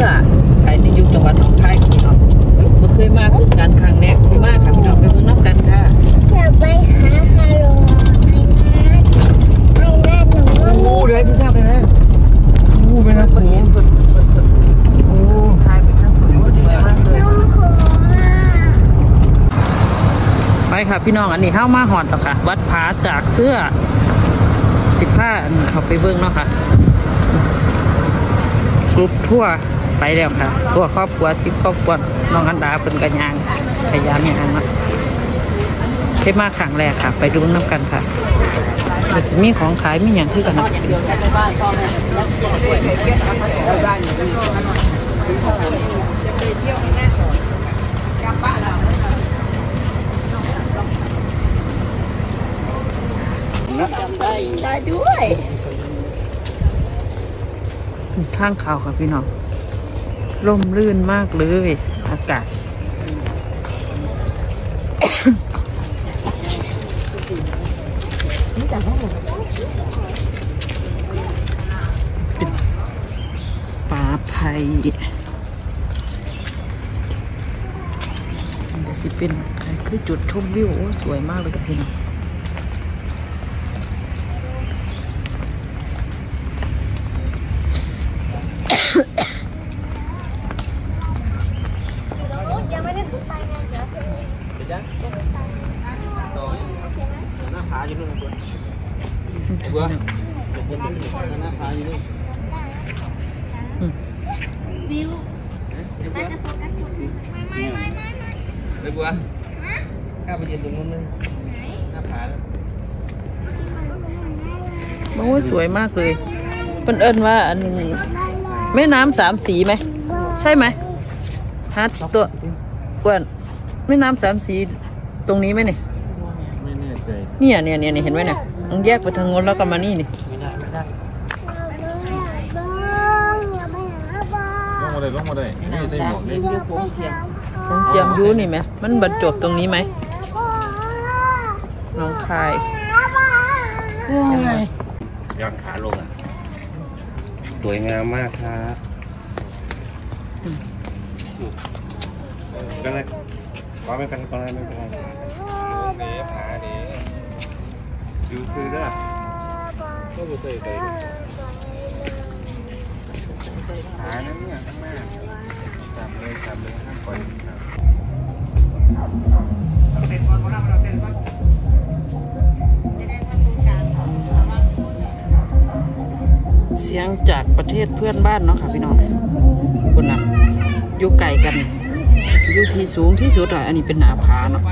อขายในยุคจังหวัดหนองคายพี่น้องบ่เคยมาคือการครั้งแรกที่มาค่ะพี่น้องไปเบิ่งน้ำกันค่ะจะไปหาคาโรไอ้แม่หนูว่ามีได้พี่ทราบเลยฮะไปนะโอ้ทายไปทางคุณสวยมากเลยน้องโคม่าไปค่ะพี่น้องอันนี้เข้ามาหอดแล้วค่ะวัดผาจากเสื้อ15เขาไปเบิ่งเนาะค่ะกรุ๊ปทั่วไปแล้วค่ะทั่วครอบครัว10ครอบครัวน้องอันดาเป็นกันยางพยายามอย่างนั้นเคยมาครั้งแรกค่ะไปดูน้ำกันค่ะจะมีของขายมีอย่างที่กันนะได้ด้วยทางเขาค่ะพี่น้องร่มรื่นมากเลยอากาศป่าไผ่เดี๋ยวสิเป็นคือจุดชมวิวสวยมากเลยกับพี่น้องยังไม่ได้ไปไงเดี๋ยวหน้าผาอยู่นู่นนะตัวหน้าผาอยู่นู่นวิวน่าจะโฟกัสไม่เลยบัวข้าไปยืนตรงนู้นเลยหน้าผาโอ้สวยมากเลยเป็นเอิญว่าอันแม่น้ำ3 สีไหมใช่ไหมฮะตัวกวนแม่น้ำ3 สีตรงนี้ไหมเนี่ยไม่แน่ใจเนี่ยเห็นไหมเนี่ยต้องแยกไปทางโน้นแล้วก็มานี่นี่ไม่ได้ลงมาได้นี่ใส่หมวกนี่ต้องเจียมยูนี่ไหมมันบรรจบตรงนี้ไหมน้องคายยอดขาลงอ่ะสวยงามมากครับก็เลยก็ไม่เป็นไรเดี๋ยวผาเดี๋ยวดูคือได้ก็ดูใส่ไปผานั้นเนี่ยข้างหน้าจำเลยห้ามปล่อยเสียงจากประเทศเพื่อนบ้านเนาะค่ะพี่น้องคนน่ะอยู่ไกลกันอยู่ที่สูงที่สุดอ่ะอันนี้เป็นหนาผาเนาะ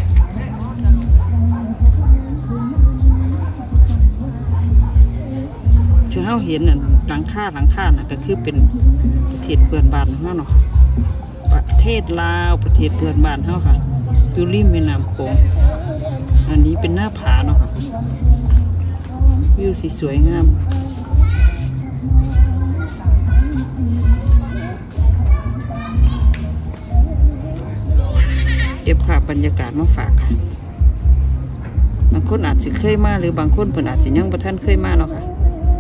ที่เราเห็นน่ะหลังคาน่ะก็คือเป็นประเทศเพื่อนบ้านเนาะประเทศลาวประเทศเพื่อนบ้านเฮาค่ะอยู่ริมแม่น้ำโขงอันนี้เป็นหน้าผาเนาะค่ะวิวที่สวยงามเก็บภาพบรรยากาศมาฝากค่ะบางคนอาจจะเคยมาหรือบางคนเพิ่นอาจจะยังบ่ทันเคยมาเนาะค่ะ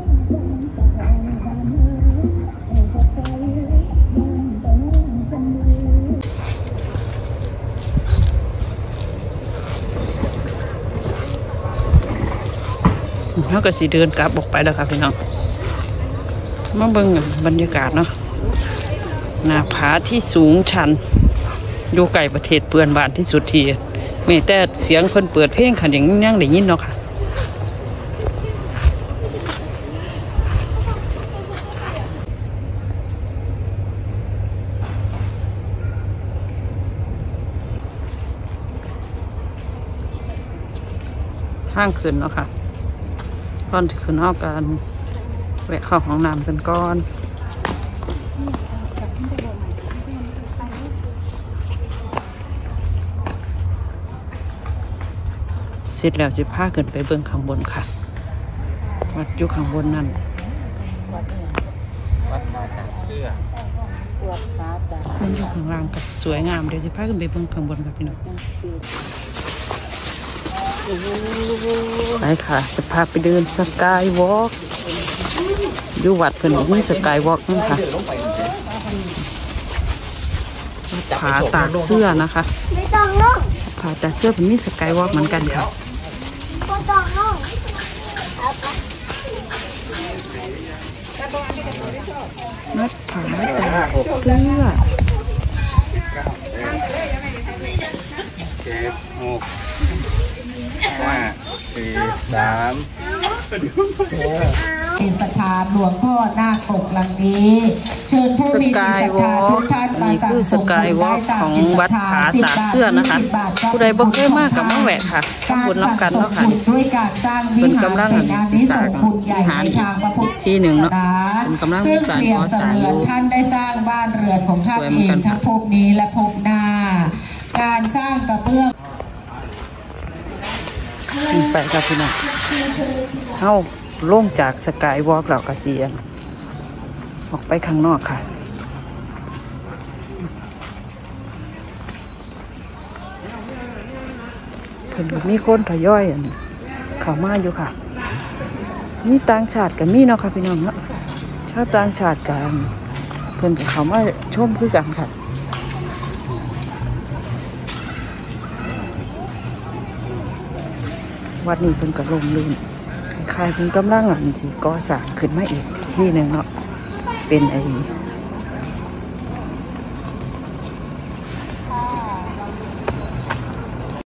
เราก็สิเดินกลับออกไปแล้วค่ะพี่น้องมาเบิ่งบรรยากาศเนาะหน้าผาที่สูงชันอยู่ไกลประเทศเพื่อนบ้านที่สุดทีมีแต่เสียงคนเปิดเพลงขันอย่างนี้ยังได้ยินเนาะค่ะทางขึ้นเนาะค่ะก่อนที่ขึ้นเอาการแวะเข้าห้องน้ำกันก่อนเสร็จแล้วสิพาขึ้นไปเบื้องข้างบนค่ะวัดอยู่ข้างบนนั่นวัดมาจากเสื้อมันอยู่ข้างล่างก็สวยงามเดี๋ยวสิพาขึ้นไปเบื้องข้างบนค่ะพี่น้องไปค่ะจะพาไปเดินสกายวอล์กอยู่วัดเพิ่นมีสกายวอล์กนั่นค่ะผาตากเสื้อนะคะไม่ต้องลงผาตากเสื้อเป็นมีสกายวอล์กเหมือนกันค่ะไม่ต้องลงนัดผาตากเสื้อเป็นสถานหลวงพ่อนาคปกหลังนี้ เชิญผู้มีจิตศรัทธาทุกท่านมาสั่งสมบุญได้ตามจิตศรัทธา10 บาท20 บาทก็ผู้ใดบ่เคยมากกับมาแวะค่ะการบุญสั่งน้ำกันสมเนาะค่ะบุญด้วยการสร้างวิหารเป็นอานิสงส์บุญใหญ่ในทางพระพุทธที่หนึ่งเนาะศาสเป็นกำลันาง ซึ่งเปรียบเสมือนท่านได้สร้างบ้านเรือนของท่านเองทั้งภพนี้และภพหน้า การสร้างกระเบื้องไปค่ะพี่น้องเข้าลงจากสกายวอล์กเรากระเซียนออกไปข้างนอกค่ะเพิ่นก็มีคนทยอยเข้ามาอยู่ค่ะมีต่างชาติกับมีเนาะค่ะพี่น้องเนาะชาวต่างชาติกันเพิ่นก็เข้ามาชมคือกันค่ะวัดนี้เพิ่นก็ลมลื่นคล้ายๆเพิ่นกำลังสิก่อสร้างขึ้นมาอีกที่หนึ่งเนาะเป็น